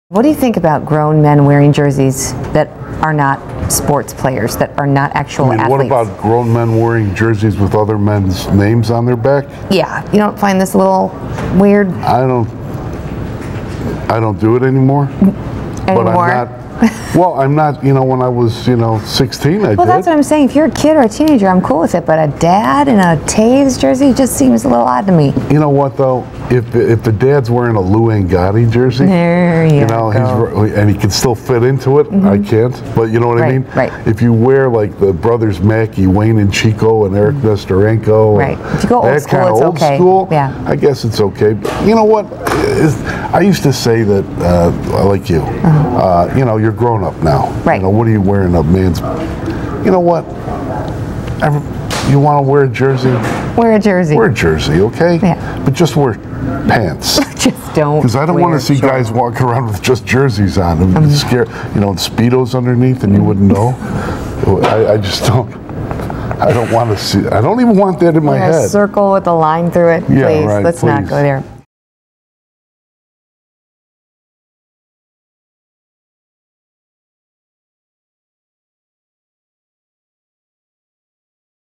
What do you think about grown men wearing jerseys that are not sports players, that are not actual athletes? What about grown men wearing jerseys with other men's names on their back? Yeah, you don't find this a little weird? I don't do it anymore. But I'm not. Well, I'm not. When I was 16, I did. Well, that's what I'm saying. If you're a kid or a teenager, I'm cool with it. But a dad in a Taves jersey just seems a little odd to me. You know what though? If the dad's wearing a Lou Gotti jersey, there you go. and he can still fit into it. I can't. But you know what I mean? Right. If you wear like the brothers Mackey, Wayne and Chico, and Eric Nestorenko, right? If you go old school, kind of it's old okay. school, yeah. I guess it's okay. But you know what? I used to say that, like you, you're grown up now. Right. What are you wearing a man's? You know what? You want to wear a jersey? Wear a jersey. Wear a jersey, okay? Yeah. But just wear pants. Just don't. Because I don't want to see guys walking around with just jerseys on and scared, and Speedos underneath, and you wouldn't know. I just don't. I don't want to see. I don't even want that in my head. A circle with a line through it. Yeah, please. right. Let's not go there.